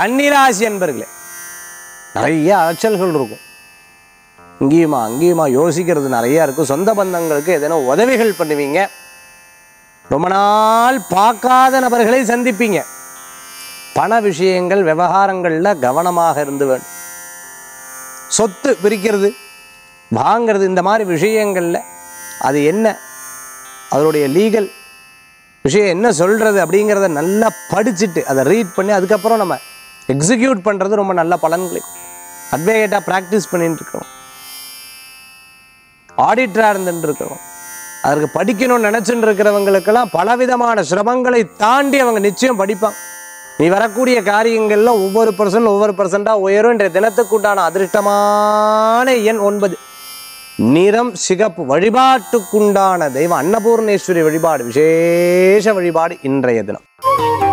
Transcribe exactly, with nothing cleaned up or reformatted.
கன்னிராசி என்பர்களே நிறைய அலைச்சல்கள் இருக்கும். இங்கேயுமா அங்கேயுமா யோசிக்கிறது நிறைய இருக்கும். சொந்த பந்தங்களுக்கு எதனா உதவிகள் பண்ணுவீங்க. ரொம்ப நாள் பார்க்காத நபர்களை சந்திப்பீங்க. பண விஷயங்கள் விவகாரங்களில் கவனமாக இருந்து வேண்டும். சொத்து பிரிக்கிறது வாங்கிறது இந்த மாதிரி விஷயங்களில் அது என்ன அதனுடைய லீகல் விஷயம் என்ன சொல்கிறது அப்படிங்கிறத நல்லா படிச்சுட்டு அதை ரீட் பண்ணி அதுக்கப்புறம் நம்ம எக்ஸிக்யூட் பண்ணுறது ரொம்ப நல்ல பலன்களை அட்வொகேட்டாக ப்ராக்டிஸ் பண்ணிட்டு இருக்கிறோம். ஆடிட்டராக இருந்துட்டு இருக்கிறோம். அதற்கு படிக்கணும்னு நினச்சிட்டு இருக்கிறவங்களுக்கெல்லாம் பலவிதமான சிரமங்களை தாண்டி அவங்க நிச்சயம் படிப்பாங்க. நீ வரக்கூடிய காரியங்கள்லாம் ஒவ்வொரு பர்சன்ட் ஒவ்வொரு பர்சண்டாக உயரும். இன்றைய தினத்துக்குண்டான அதிர்ஷ்டமான எண் ஒன்பது. நிறம் சிகப்பு. வழிபாட்டுக்குண்டான தெய்வம் அன்னபூர்ணேஸ்வரி வழிபாடு விசேஷ வழிபாடு இன்றைய தினம்.